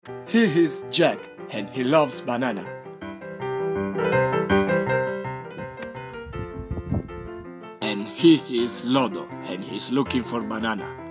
He is Jack and he loves banana. And he is Lodo and he's looking for banana.